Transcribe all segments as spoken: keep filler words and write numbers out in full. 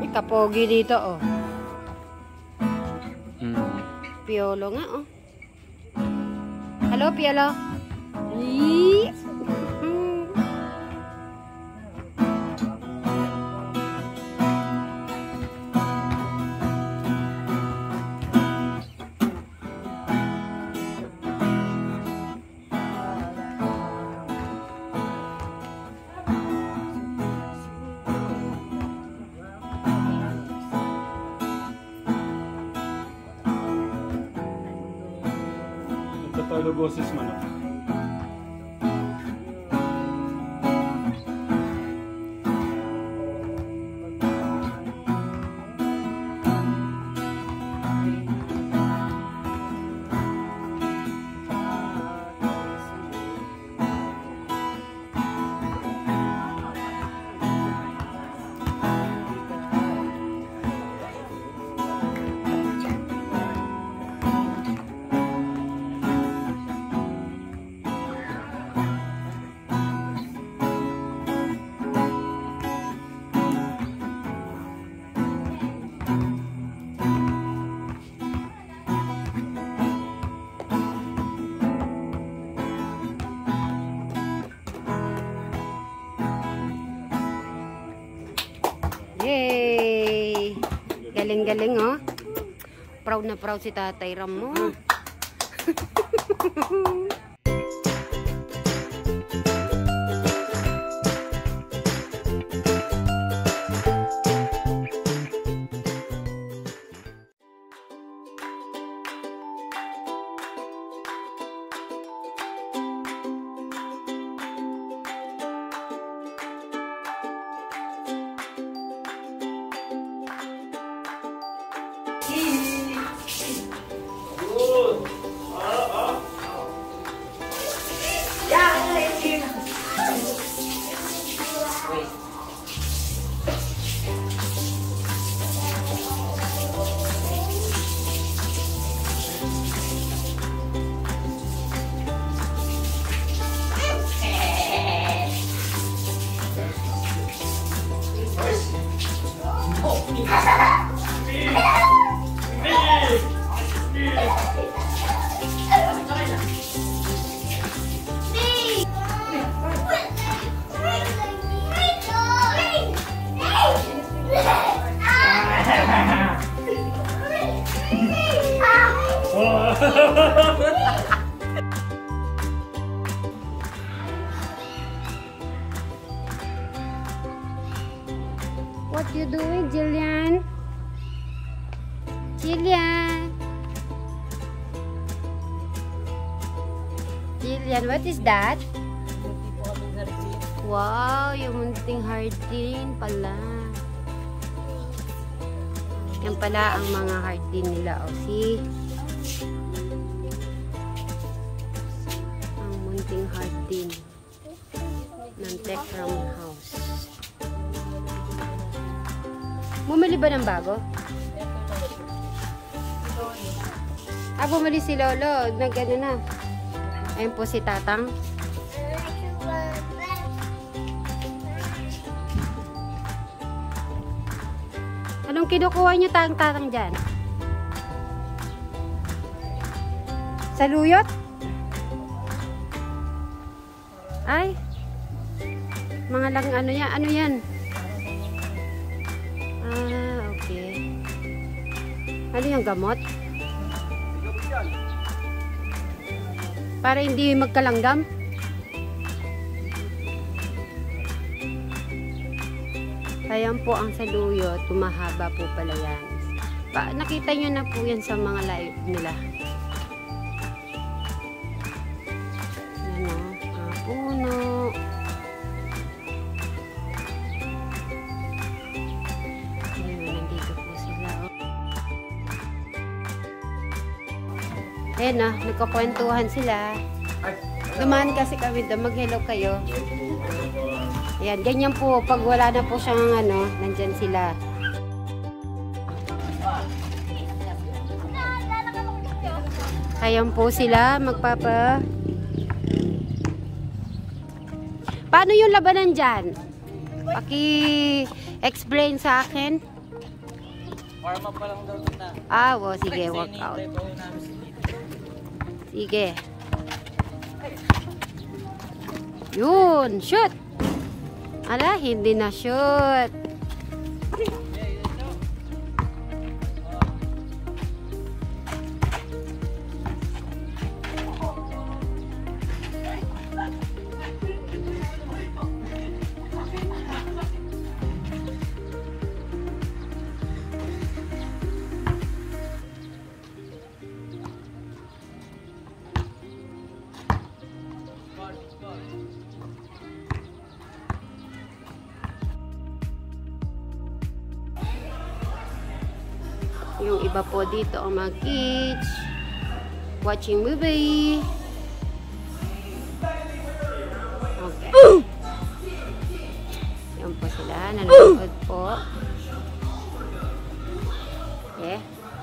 May kapogi dito, oh. Hmm. Piolo nga, oh. Hello, Piolo. Yee! Tatalo boses mo na. Yay! Galing-galing, oh. Proud na proud si Tatay Ram mo. What you doing, Jillian? Jillian? Jillian, what is that? Wow, yung munting hardin pala. Yan pala ang mga hardin nila. O, see? Ang munting hardin ng Tekram House. Bumili ba ng bago? Ah, bumili si Lolo. Nag-ano na. Ayun po si Tatang. Anong kinukuha niyo Tatang dyan? Saluyot? Ay. Mga lang ano yan. Ano yan? Ah, okay. Ano yung gamot? Para hindi magkalanggam? Ayan po ang saluyot. Tumahaba po pala yan. Pa, nakita nyo na po yan sa mga live nila. Yan o. Ang puno. Ayan na, nagkakwentuhan sila. Dumaan kasi kami doon, mag-hello kayo. Ayan, ganyan po, pag wala na po siyang ano, nandyan sila. Ayan po sila, magpapa... Paano yung labanan dyan? Paki-explain sa akin. Warm up pa lang daw ito na. Ah, wo, sige, workout. Sige. Yun, shoot! Ala, hindi na shoot. Yung iba po dito ang mga kids watching movie. Okay. Yan po sila, nanonood po. Okay.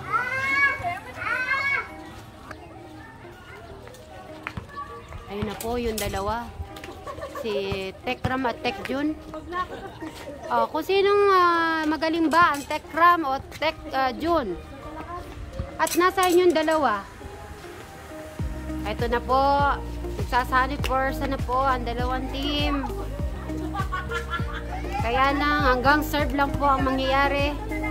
Ayun na po yung dalawa. Si Tekram at Tekjun. Oh, kung sinong uh, magaling ba ang Tekram o Tekjun. At nasa inyong dalawa. Ito na po. Nagsasanit force na po ang dalawang team. Kaya lang hanggang serve lang po ang mangyayari.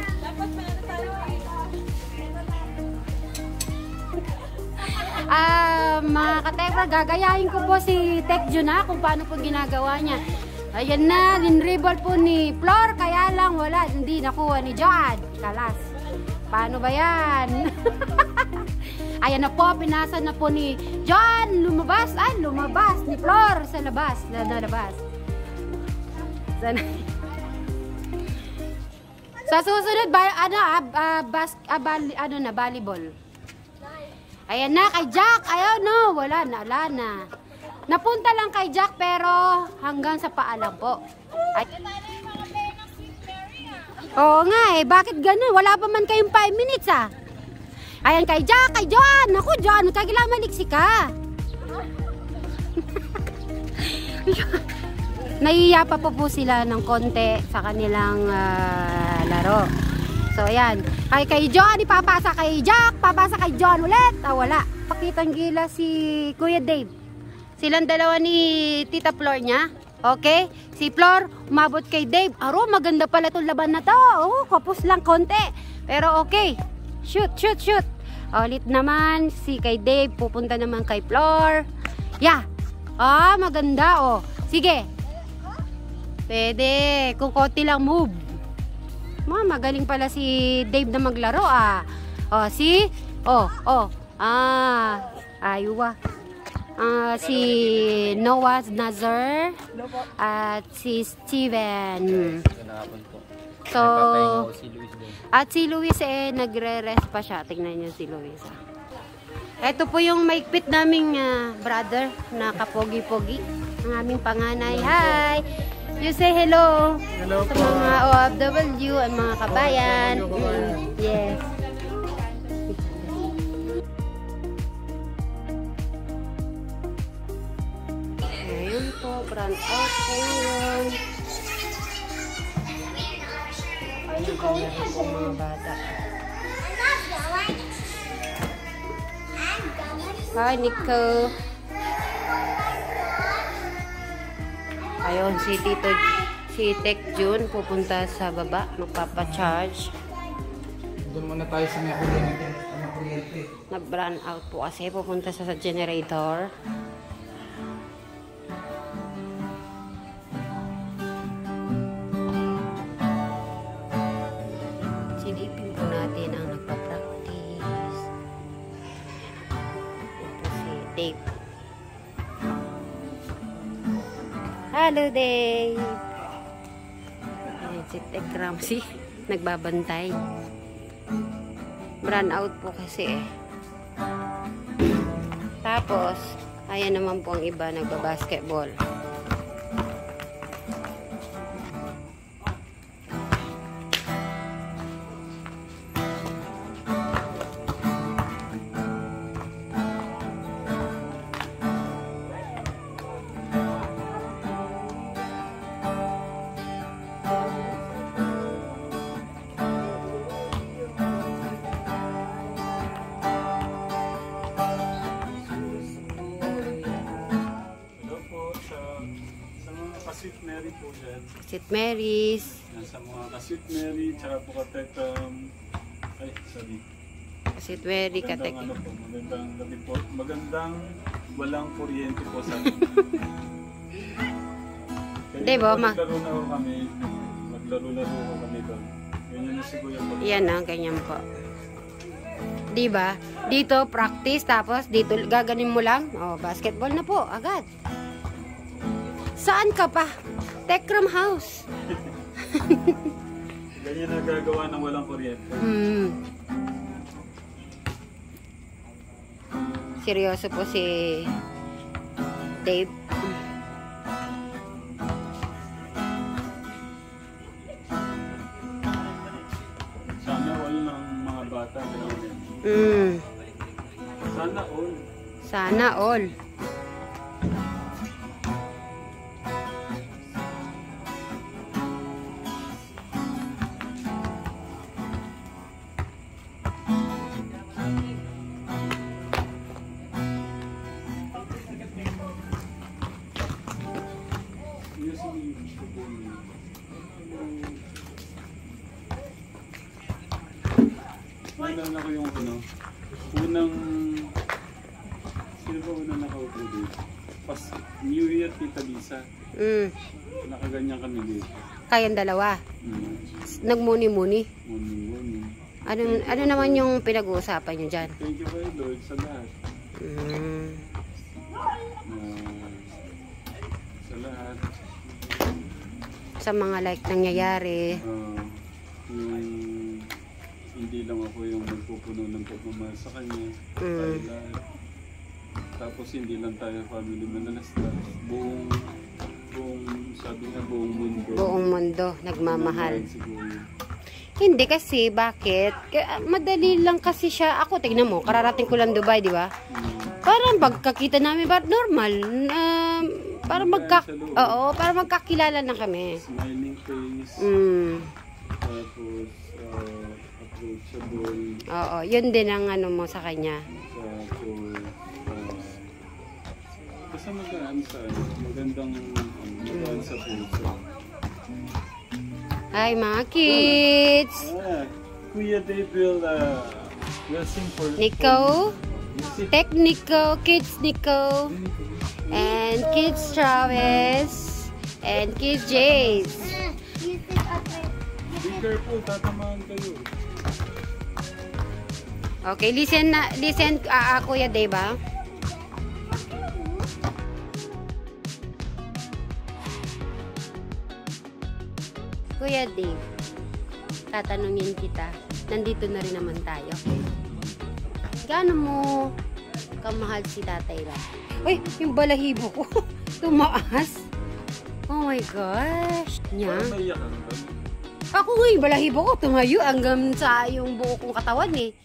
Ah, uh, mga ka-Tekra, gagayahin ko po si Tekjun na kung paano po ginagawa niya. Ayan na, linribal po ni Flor, kaya lang wala, hindi nakuha ni John. Kalas. Paano ba yan? Ayan na po, pinasa na po ni John. Lumabas, ay lumabas ni Flor sa labas. Na nalabas. Sana. Sa susunod, ba, ano, uh, uh, bas, uh, bali, ano na, volleyball. Ayan na, kay Jack. Ayaw, no. Wala na, wala na. Napunta lang kay Jack, pero hanggang sa paalam po. Ay. Oo nga eh. Bakit ganun? Wala pa man kayong five minutes ah. Ayan kay Jack, kay John. Naku, John, kailangan maliksi ka. Naiiya pa po po sila ng konti sa kanilang uh, laro. So, ayan. Kay, kay John, ipapasa kay Jack. Papasa kay John ulit. Ah, wala. Pakitang gila si Kuya Dave. Silang dalawa ni Tita Flor niya. Okay? Si Flor, umabot kay Dave. Aro, maganda pala itong laban na to. Oh, kapos lang konti. Pero okay. Shoot, shoot, shoot. Ulit naman. Si kay Dave, pupunta naman kay Flor. Yeah. Ah, maganda. Oh. Sige. Pwede. Kung konti lang move. Ma, magaling pala si Dave na maglaro ah. Oh, si Oh, oh. Ah, aywa. Ah, si Noah Nazar at si Steven. So, at si Luis eh nagre-rest pa siya. Tingnan niyo si Luis. Ito po yung maikpit naming uh, brother na kapogi-pogi. Ang aming panganay. Hi! You say hello, hello sa mga O F W at mga kabayan. Mm, yes. Ayun po, brand out po yun. Ayun po mga bata. Hi, Nico. Ayun, si Tito, si Tekjun pupunta sa baba, magpapa-charge. Doon muna tayo sa mga kuryente. Nag-run out po kasi, pupunta sa, sa generator. Silipin po natin ang nagpa-practice. Ito si Dave. Hello, Dave. Ayan si Tekram, si nagbabantay. Run out po kasi eh. Tapos, ayan naman po ang iba nagbabasketball. sa mga ka-Sweet Mary po dyan. St. Mary's. Yan, sa mga ka-Sweet Mary, tsaka po ka-Tekam. Ay, sorry. St. Mary, Magandang Katek. ano po, magandang gabi po. Magandang walang kuryente po sa amin. Di ba, ma? Maglaro na ho kami. Maglaro-laro ho kami doon. Ganyan na si Kuya po. Yan na, ganyan po. Di ba? Dito, practice, tapos dito, gaganin mo lang. Oh, basketball na po, agad. Saan ka pa? Tekram House. Ganyan na gagawa ng walang kuryente. Hmm. Seryoso po si Dave. Sana all ng mga bata. Ganyan. Hmm. Sana all. Sana all. Naalala ko yung ano, unang, sino ba unang nakaupo dito? Pas, New Year, Tita Lisa. Hmm. Nakaganyan kami dito. Kayong dalawa. Mm. Nagmuni-muni. Morning, morning. Ano, ano naman yung pinag-uusapan nyo dyan? Thank you kay Lord sa lahat. Hmm. Uh, sa lahat. Sa mga like nangyayari. Uh, yung hindi lang ako yung magpupuno ng pagmamahal sa kanya. Mm. Tayo lahat. Tapos hindi lang tayo family manalastas. Buong, buong, sabi nga buong mundo. Buong mundo nagmamahal. Nagmamahal siguro. Hindi kasi, bakit? Kaya, madali lang kasi siya. Ako, tignan mo, kararating ko lang Dubai, di ba? Mm. Parang pagkakita namin, ba normal. Um, para magka... Oo, para magkakilala na kami. Smiling face. Mm. Tapos, uh, approachable. Oo, yun din ang ano mo sa kanya. Tapos, uh, basta magaan sa ano, magandang um, magaan sa puso. Hi, mga kids! Ah, Kuya Dave will, uh, will sing for Nico, for- Tech Nico, Kids Nico, and Kids Travis, and Kids Jace. Be careful, tatamaan kayo. Okay, listen na, listen, ah, ah, Kuya Dave, ah. Kuya Dave, tatanungin kita, nandito na rin naman tayo. Gaano mo kamahal si Tatay Ram? Uy, yung balahibo ko, tumaas. Oh my gosh. Nya. Parang naiyak ka ba? Ako nga yung balahibo ko, tumayo hanggang sa yung buo kong katawan eh.